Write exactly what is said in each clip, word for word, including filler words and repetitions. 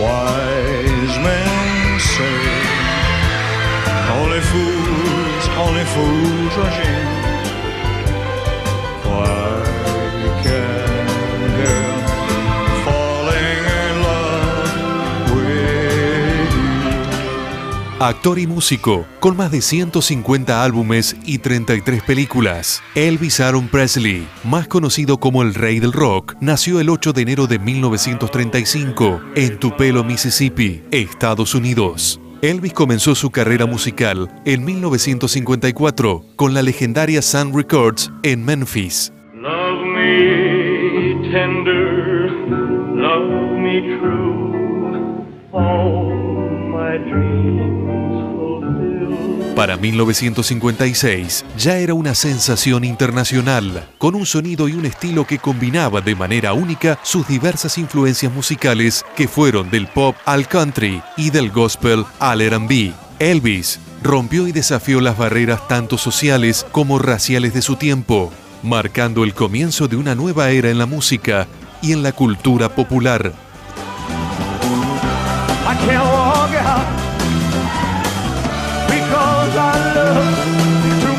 Wise men say only fools, only fools rush in. Why can't help falling in love with you? Actor y músico, con más de ciento cincuenta álbumes y treinta y tres películas, Elvis Aaron Presley, más conocido como el Rey del Rock, nació el ocho de enero de mil novecientos treinta y cinco en Tupelo, Mississippi, Estados Unidos. Elvis comenzó su carrera musical en mil novecientos cincuenta y cuatro con la legendaria Sun Records en Memphis. Love me tender, love me true, all my dreams fulfill. Para mil novecientos cincuenta y seis ya era una sensación internacional, con un sonido y un estilo que combinaba de manera única sus diversas influencias musicales que fueron del pop al country y del gospel al R and B. Elvis rompió y desafió las barreras tanto sociales como raciales de su tiempo, marcando el comienzo de una nueva era en la música y en la cultura popular. I can't walk out because I love you too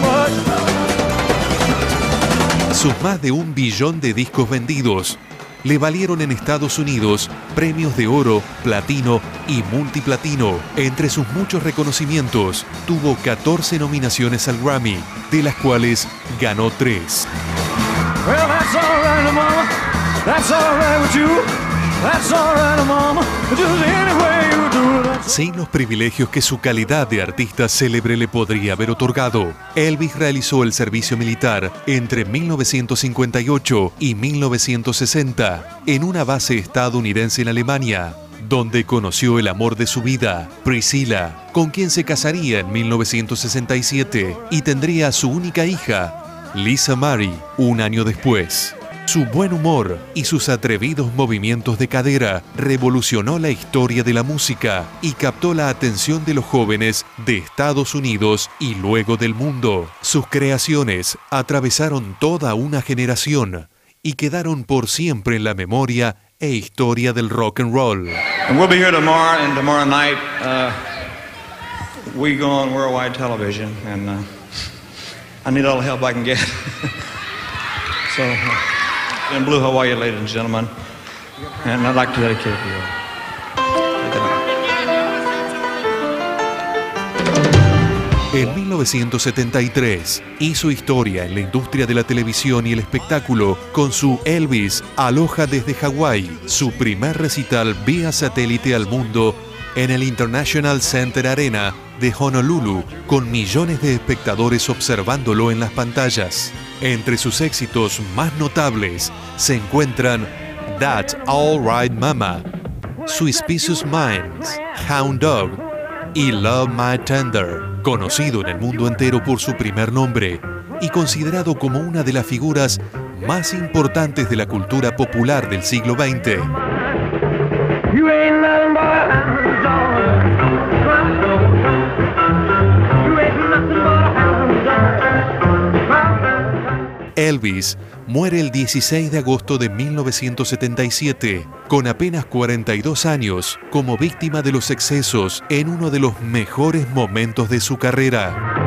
much. Sus más de un billón de discos vendidos le valieron en Estados Unidos premios de oro, platino y multiplatino. Entre sus muchos reconocimientos, tuvo catorce nominaciones al Grammy, de las cuales ganó tres. Well, that's all right, mama. That's all right with you. That's all right, mama. Just any way you do it. Sin los privilegios que su calidad de artista célebre le podría haber otorgado, Elvis realizó el servicio militar entre mil novecientos cincuenta y ocho y mil novecientos sesenta en una base estadounidense en Alemania, donde conoció el amor de su vida, Priscilla, con quien se casaría en mil novecientos sesenta y siete y tendría a su única hija, Lisa Marie, un año después. Su buen humor y sus atrevidos movimientos de cadera revolucionó la historia de la música y captó la atención de los jóvenes de Estados Unidos y luego del mundo. Sus creaciones atravesaron toda una generación y quedaron por siempre en la memoria e historia del rock and roll. And we'll be here tomorrow, and tomorrow night uh, we go on worldwide television, and uh, I need all the help I can get. So, uh, in Blue Hawaii, ladies and gentlemen, and I'd like to dedicate it to you. En mil novecientos setenta y tres hizo historia en la industria de la televisión y el espectáculo con su Elvis Aloha desde Hawái, su primer recital vía satélite al mundo en el International Center Arena de Honolulu, con millones de espectadores observándolo en las pantallas. Entre sus éxitos más notables se encuentran That's All Right Mama, Suspicious Minds, Hound Dog y Love Me Tender, conocido en el mundo entero por su primer nombre y considerado como una de las figuras más importantes de la cultura popular del siglo veinte. You ain't nothing but a hound dog. You ain't nothing but a hound dog. Elvis muere el dieciséis de agosto de mil novecientos setenta y siete, con apenas cuarenta y dos años, como víctima de los excesos en uno de los mejores momentos de su carrera.